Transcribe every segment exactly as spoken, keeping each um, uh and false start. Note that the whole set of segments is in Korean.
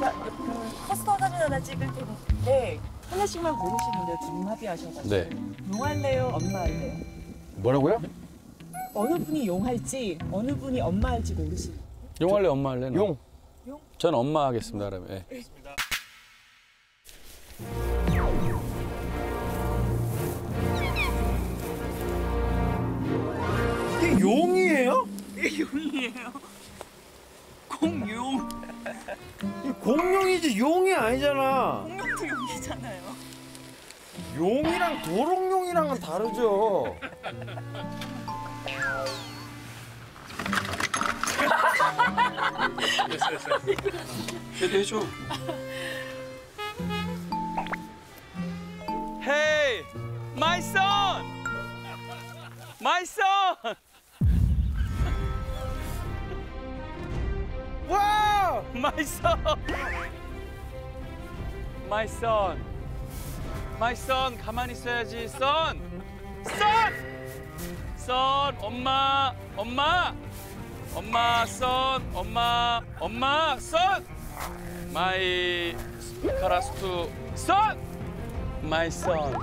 자, 그 커스터드 사진 하나 찍을 텐데 하나씩만 고르시는데 둘이 합의하셔가지고. 네. 용 할래요? 엄마 할래요? 뭐라고요? 어느 분이 용 할지 어느 분이 엄마 할지 고르시는. 용 할래, 엄마 할래? 용. 용? 전 엄마 하겠습니다, 그러면. 예. 이게 용이에요? 이게 용이에요. 공용. 이 공룡이지 용이 아니잖아. 공룡도 용이잖아요. 용이랑 도롱뇽이랑은 다르죠. 됐어, 됐어. 해도 해줘. Hey, my son! My son! 와! My son! My son! My son, 가만히 있어야지, son! Son! Son, 엄마, 엄마! 엄마, son, 엄마, 엄마, son! My 카라스투, son! My son.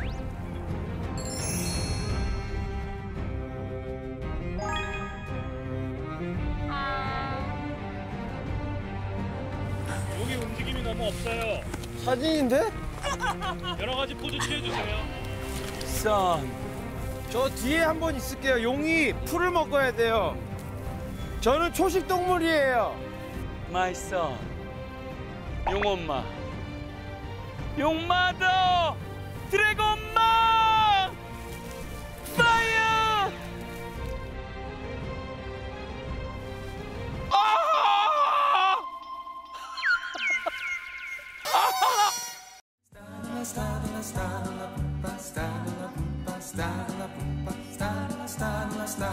여기 움직임이 너무 없어요. 사진인데? 여러 가지 포즈 취해주세요. Son. 저 뒤에 한 번 있을게요. 용이 풀을 먹어야 돼요. 저는 초식 동물이에요. My son. 용엄마. 용마더. 드래곤마. 파이어. 아!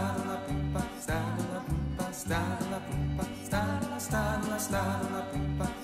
Sta